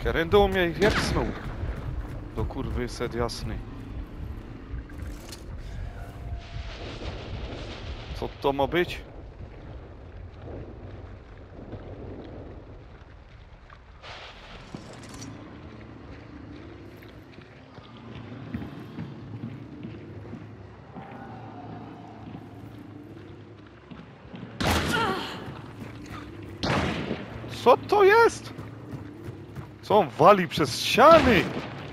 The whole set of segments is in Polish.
Kerendo mnie wiersnął. Do kurwy sed jasny. Co to ma być? Co to jest? Co on wali przez ściany?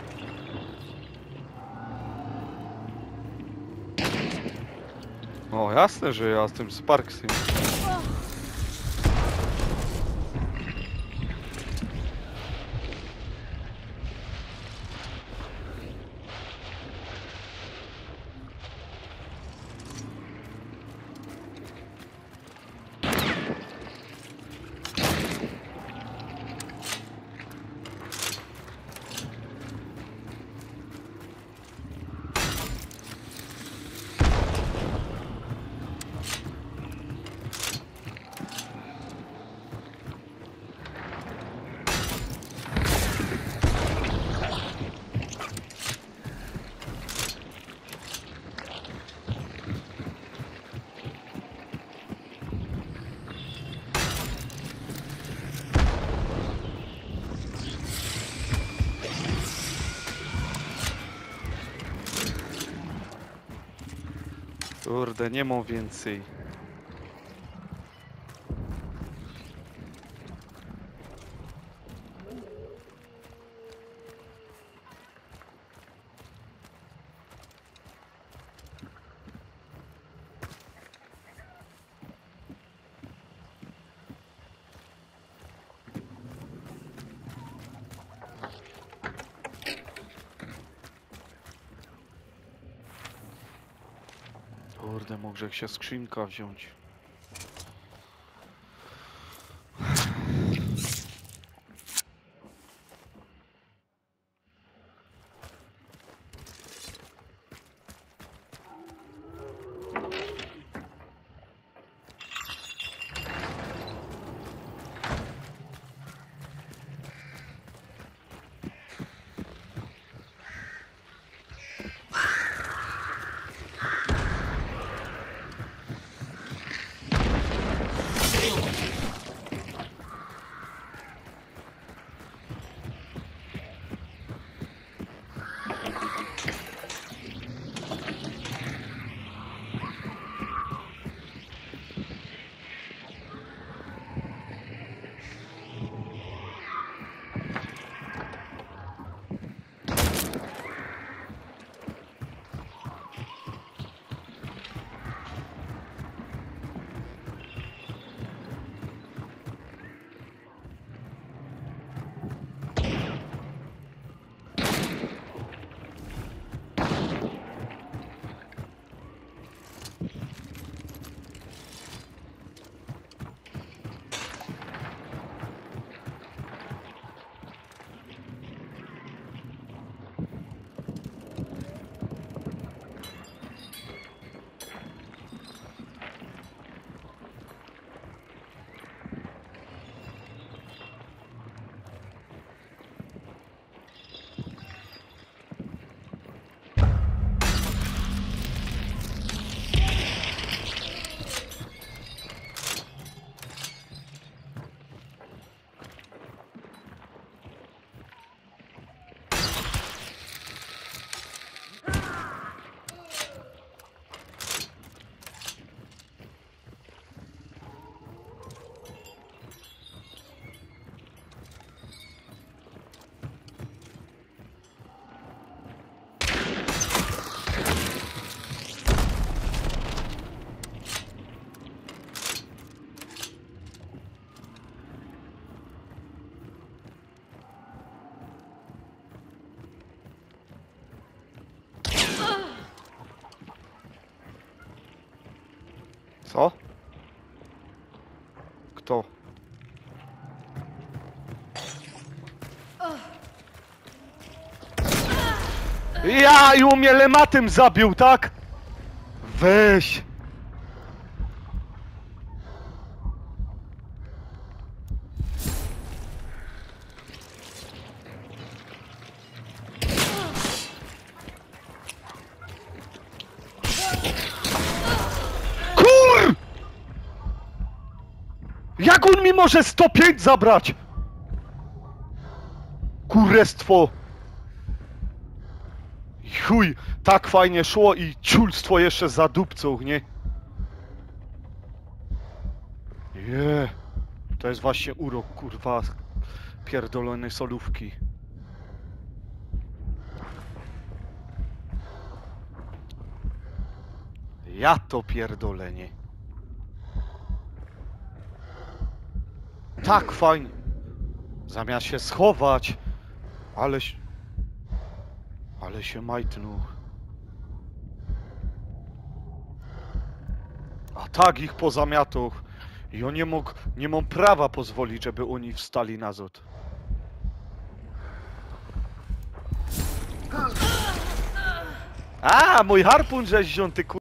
O, jasne, że ja z tym Sparksem. Kurde, nie mam więcej. Kurde, może się skrzynka wziąć. Co? Kto? Ja i mnie lematem zabił, tak? Weź! Jak on mi może 105 zabrać? Kurestwo! I chuj, tak fajnie szło i ciulstwo jeszcze za dupcą, nie? To jest właśnie urok, kurwa, pierdolonej solówki. Ja to pierdolenie. Tak fajnie. Zamiast się schować, ale się majtnął. A tak ich pozamiatał. I on nie mam prawa pozwolić, żeby oni wstali na zot. A, mój harpun żeś wziął, ty